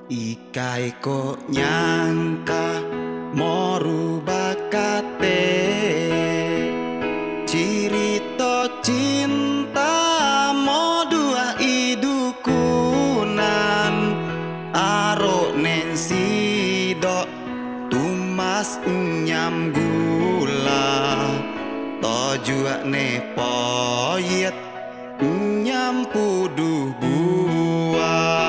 Ikai ko nyangka mau rubah kate Cirita cinta mau dua idukunan Aro nensi dok tumas nyam gula Tojua ne poyet nyam puduh buah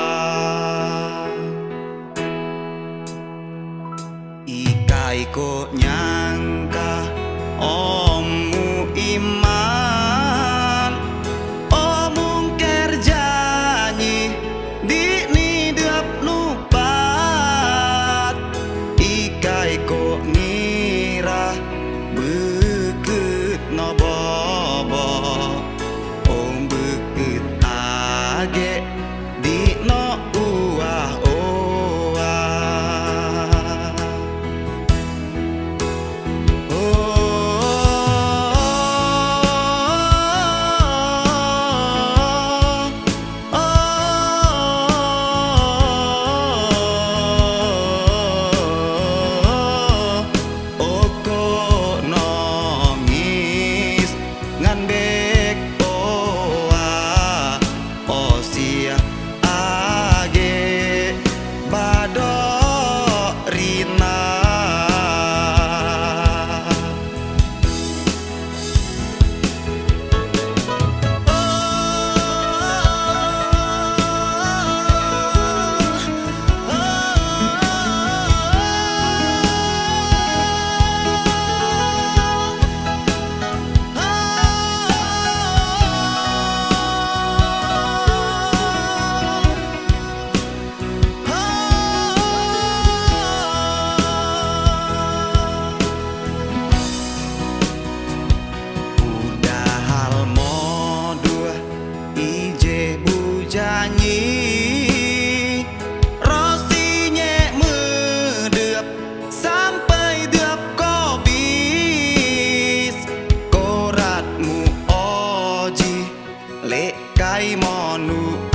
Ikai ko nyangka omu iman omu kerjanyi di ni dep nupat Ikai ko ngira beket no bobo om beket age di no uah janji rosinya medep sampai dep kobis koratmu oji lekai monu